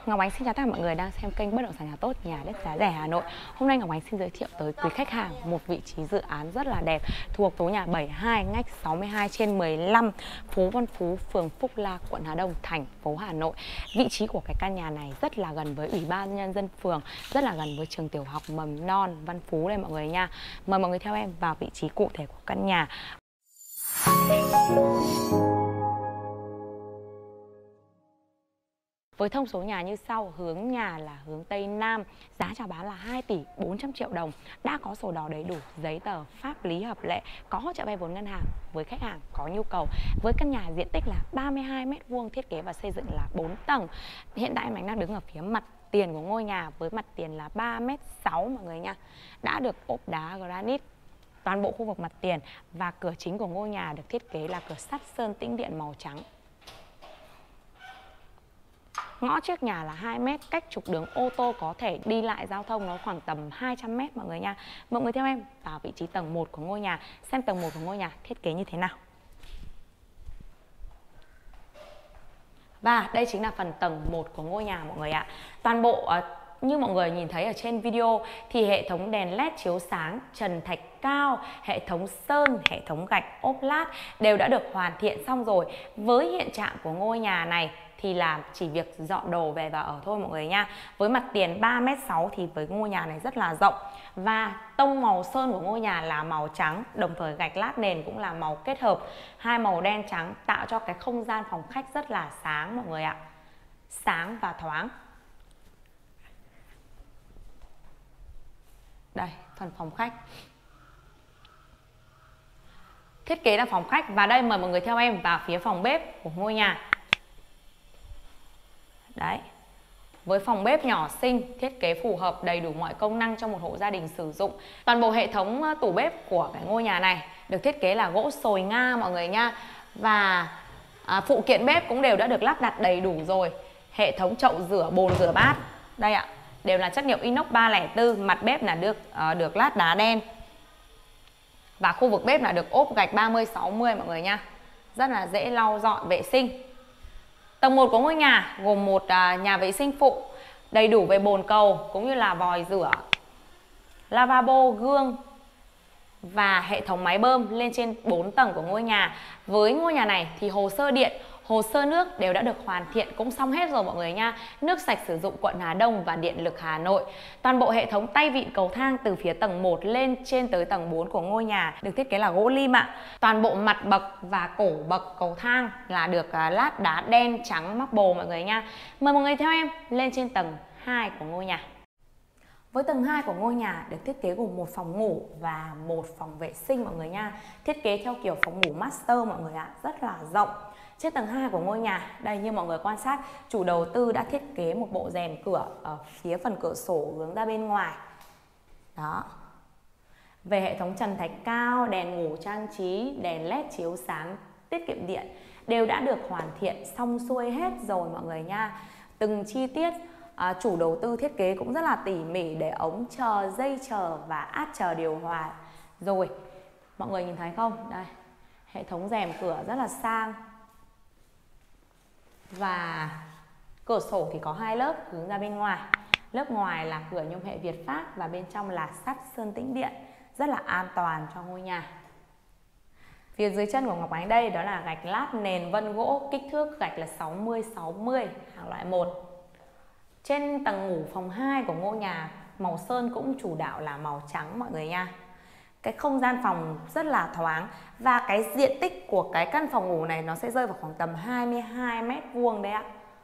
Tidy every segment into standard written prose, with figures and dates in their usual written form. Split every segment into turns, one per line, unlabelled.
Ngọc Ánh xin chào tất cả mọi người đang xem kênh Bất động sản nhà tốt, nhà đất giá rẻ Hà Nội. Hôm nay Ngọc Ánh xin giới thiệu tới quý khách hàng một vị trí dự án rất là đẹp thuộc số nhà 72 ngách 62/15, phố Văn Phú, phường Phúc La, quận Hà Đông, thành phố Hà Nội. Vị trí của cái căn nhà này rất là gần với Ủy ban nhân dân phường, rất là gần với trường tiểu học mầm non Văn Phú đây mọi người nha. Mời mọi người theo em vào vị trí cụ thể của căn nhà. Với thông số nhà như sau, hướng nhà là hướng Tây Nam, giá chào bán là 2 tỷ 400 triệu đồng, đã có sổ đỏ đầy đủ, giấy tờ pháp lý hợp lệ, có hỗ trợ vay vốn ngân hàng với khách hàng có nhu cầu. Với căn nhà diện tích là 32 m², thiết kế và xây dựng là 4 tầng. Hiện tại em đang đứng ở phía mặt tiền của ngôi nhà với mặt tiền là 3,6 m mọi người nha. Đã được ốp đá granite toàn bộ khu vực mặt tiền, và cửa chính của ngôi nhà được thiết kế là cửa sắt sơn tĩnh điện màu trắng. Ngõ trước nhà là 2 m, cách trục đường ô tô có thể đi lại giao thông nó khoảng tầm 200 m mọi người nha. Mọi người theo em vào vị trí tầng 1 của ngôi nhà, xem tầng 1 của ngôi nhà thiết kế như thế nào. Và đây chính là phần tầng 1 của ngôi nhà mọi người ạ. Toàn bộ như mọi người nhìn thấy ở trên video thì hệ thống đèn led chiếu sáng, trần thạch cao, hệ thống sơn, hệ thống gạch ốp lát đều đã được hoàn thiện xong rồi. Với hiện trạng của ngôi nhà này thì là chỉ việc dọn đồ về và ở thôi mọi người nha. Với mặt tiền 3,6 m thì với ngôi nhà này rất là rộng. Và tông màu sơn của ngôi nhà là màu trắng, đồng thời gạch lát nền cũng là màu kết hợp, hai màu đen trắng tạo cho cái không gian phòng khách rất là sáng mọi người ạ. Sáng và thoáng. Đây, phần phòng khách. Thiết kế là phòng khách, và đây mời mọi người theo em vào phía phòng bếp của ngôi nhà. Đấy. Với phòng bếp nhỏ xinh, thiết kế phù hợp, đầy đủ mọi công năng cho một hộ gia đình sử dụng. Toàn bộ hệ thống tủ bếp của cái ngôi nhà này được thiết kế là gỗ sồi Nga mọi người nha. Và phụ kiện bếp cũng đều đã được lắp đặt đầy đủ rồi. Hệ thống chậu rửa, bồn rửa bát đây ạ, đều là chất liệu inox 304. Mặt bếp là được lát đá đen. Và khu vực bếp là được ốp gạch 30-60 mọi người nha. Rất là dễ lau dọn vệ sinh. Tầng 1 của ngôi nhà gồm một nhà vệ sinh phụ, đầy đủ về bồn cầu cũng như là vòi rửa, lavabo, gương và hệ thống máy bơm lên trên 4 tầng của ngôi nhà. Với ngôi nhà này thì hồ sơ điện, hồ sơ nước đều đã được hoàn thiện cũng xong hết rồi mọi người nha. Nước sạch sử dụng quận Hà Đông và điện lực Hà Nội. Toàn bộ hệ thống tay vịn cầu thang từ phía tầng 1 lên trên tới tầng 4 của ngôi nhà được thiết kế là gỗ lim ạ. Toàn bộ mặt bậc và cổ bậc cầu thang là được lát đá đen trắng marble mọi người nha. Mời mọi người theo em lên trên tầng 2 của ngôi nhà. Với tầng 2 của ngôi nhà được thiết kế gồm một phòng ngủ và một phòng vệ sinh mọi người nha. Thiết kế theo kiểu phòng ngủ master mọi người ạ, rất là rộng. Trên tầng 2 của ngôi nhà, đây như mọi người quan sát, chủ đầu tư đã thiết kế một bộ rèm cửa ở phía phần cửa sổ hướng ra bên ngoài. Đó. Về hệ thống trần thạch cao, đèn ngủ trang trí, đèn led chiếu sáng, tiết kiệm điện đều đã được hoàn thiện xong xuôi hết rồi mọi người nha. Từng chi tiết chủ đầu tư thiết kế cũng rất là tỉ mỉ để ống chờ, dây chờ và át chờ điều hòa. Rồi, mọi người nhìn thấy không? Đây, hệ thống rèm cửa rất là sang. Và cửa sổ thì có hai lớp hướng ra bên ngoài. Lớp ngoài là cửa nhôm hệ Việt Pháp và bên trong là sắt sơn tĩnh điện, rất là an toàn cho ngôi nhà. Phía dưới chân của Ngọc Ánh đây đó là gạch lát nền vân gỗ, kích thước gạch là 60-60, hàng loại 1. Trên tầng ngủ phòng 2 của ngôi nhà, màu sơn cũng chủ đạo là màu trắng mọi người nha. Cái không gian phòng rất là thoáng, và cái diện tích của cái căn phòng ngủ này nó sẽ rơi vào khoảng tầm 22 m² đấy ạ.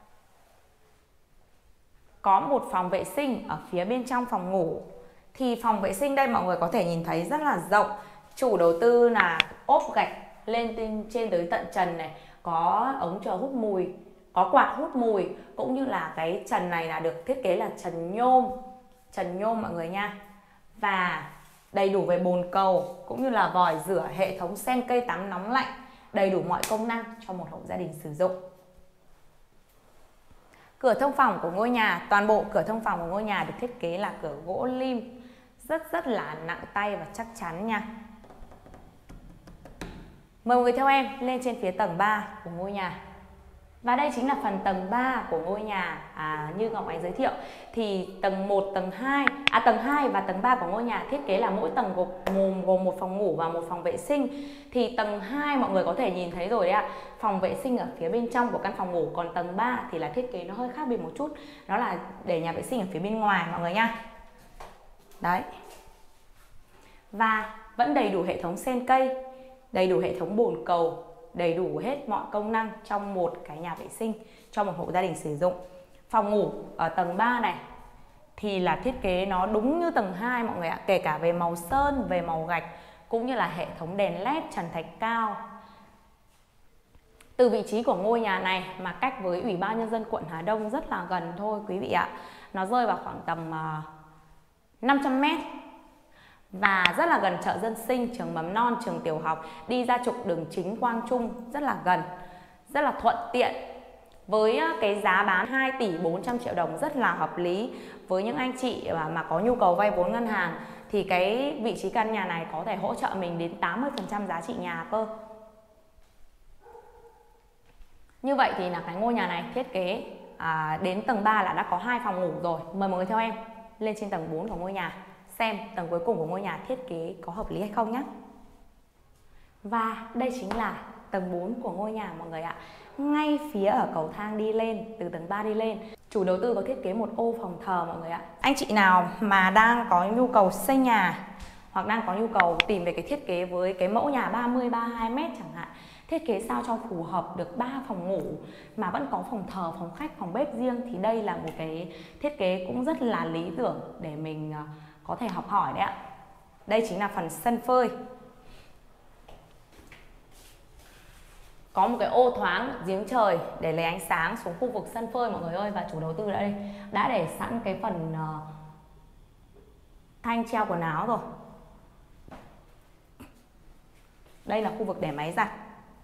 Có một phòng vệ sinh ở phía bên trong phòng ngủ. Thì phòng vệ sinh đây mọi người có thể nhìn thấy rất là rộng. Chủ đầu tư là ốp gạch lên trên tới tận trần này, có ống chờ hút mùi, có quạt hút mùi, cũng như là cái trần này là được thiết kế là trần nhôm mọi người nha. Và đầy đủ về bồn cầu cũng như là vòi rửa, hệ thống sen cây tắm nóng lạnh, đầy đủ mọi công năng cho một hộ gia đình sử dụng. Cửa thông phòng của ngôi nhà, toàn bộ cửa thông phòng của ngôi nhà được thiết kế là cửa gỗ lim, rất là nặng tay và chắc chắn nha. Mời mọi người theo em lên trên phía tầng 3 của ngôi nhà. Và đây chính là phần tầng 3 của ngôi nhà như Ngọc Ánh giới thiệu. Thì tầng 1, tầng 2 và tầng 3 của ngôi nhà thiết kế là mỗi tầng gồm một phòng ngủ và một phòng vệ sinh. Thì tầng 2 mọi người có thể nhìn thấy rồi đấy ạ. Phòng vệ sinh ở phía bên trong của căn phòng ngủ, còn tầng 3 thì là thiết kế nó hơi khác biệt một chút. Đó là để nhà vệ sinh ở phía bên ngoài mọi người nha. Đấy. Và vẫn đầy đủ hệ thống sen cây, đầy đủ hệ thống bồn cầu, đầy đủ hết mọi công năng trong một cái nhà vệ sinh cho một hộ gia đình sử dụng. Phòng ngủ ở tầng 3 này thì là thiết kế nó đúng như tầng 2 mọi người ạ, kể cả về màu sơn, về màu gạch cũng như là hệ thống đèn led trần thạch cao. Từ vị trí của ngôi nhà này mà cách với Ủy ban Nhân dân quận Hà Đông rất là gần thôi quý vị ạ. Nó rơi vào khoảng tầm 500 m. Và rất là gần chợ dân sinh, trường mầm non, trường tiểu học, đi ra trục đường chính Quang Trung rất là gần, rất là thuận tiện. Với cái giá bán 2 tỷ 400 triệu đồng rất là hợp lý. Với những anh chị mà có nhu cầu vay vốn ngân hàng thì cái vị trí căn nhà này có thể hỗ trợ mình đến 80% giá trị nhà cơ. Như vậy thì là cái ngôi nhà này thiết kế đến tầng 3 là đã có 2 phòng ngủ rồi. Mời mọi người theo em lên trên tầng 4 của ngôi nhà, xem tầng cuối cùng của ngôi nhà thiết kế có hợp lý hay không nhé. Và đây chính là tầng 4 của ngôi nhà mọi người ạ. Ngay phía ở cầu thang đi lên, từ tầng 3 đi lên, chủ đầu tư có thiết kế một ô phòng thờ mọi người ạ. Anh chị nào mà đang có nhu cầu xây nhà hoặc đang có nhu cầu tìm về cái thiết kế với cái mẫu nhà 30-32 m chẳng hạn, thiết kế sao cho phù hợp được 3 phòng ngủ mà vẫn có phòng thờ, phòng khách, phòng bếp riêng, thì đây là một cái thiết kế cũng rất là lý tưởng để mình có thể học hỏi đấy ạ. Đây chính là phần sân phơi. Có một cái ô thoáng giếng trời để lấy ánh sáng xuống khu vực sân phơi mọi người ơi. Và chủ đầu tư đã để sẵn cái phần thanh treo quần áo rồi. Đây là khu vực để máy giặt.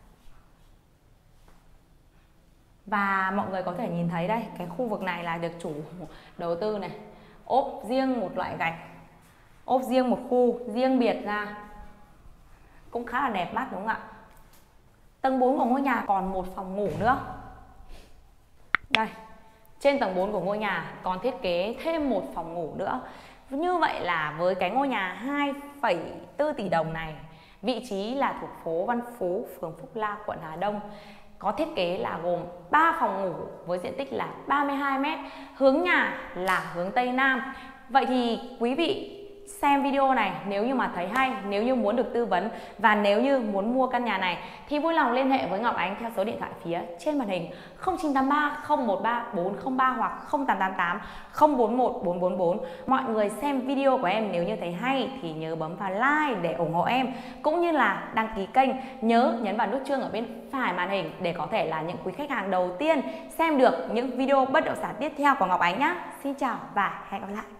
Và mọi người có thể nhìn thấy đây, cái khu vực này là được chủ đầu tư này ốp riêng một loại gạch, ốp riêng một khu riêng biệt ra, cũng khá là đẹp mắt đúng không ạ. Tầng 4 của ngôi nhà còn một phòng ngủ nữa. Đây, trên tầng 4 của ngôi nhà còn thiết kế thêm một phòng ngủ nữa. Như vậy là với cái ngôi nhà 2,4 tỷ đồng này, vị trí là thuộc phố Văn Phú, phường Phúc La, quận Hà Đông, có thiết kế là gồm 3 phòng ngủ với diện tích là 32 m, hướng nhà là hướng Tây Nam. Vậy thì quý vị xem video này nếu như mà thấy hay, nếu như muốn được tư vấn và nếu như muốn mua căn nhà này thì vui lòng liên hệ với Ngọc Ánh theo số điện thoại phía trên màn hình 0983 013 403 hoặc 0888 041 444. Mọi người xem video của em nếu như thấy hay thì nhớ bấm vào like để ủng hộ em, cũng như là đăng ký kênh, nhớ nhấn vào nút chuông ở bên phải màn hình để có thể là những quý khách hàng đầu tiên xem được những video bất động sản tiếp theo của Ngọc Ánh nhé. Xin chào và hẹn gặp lại.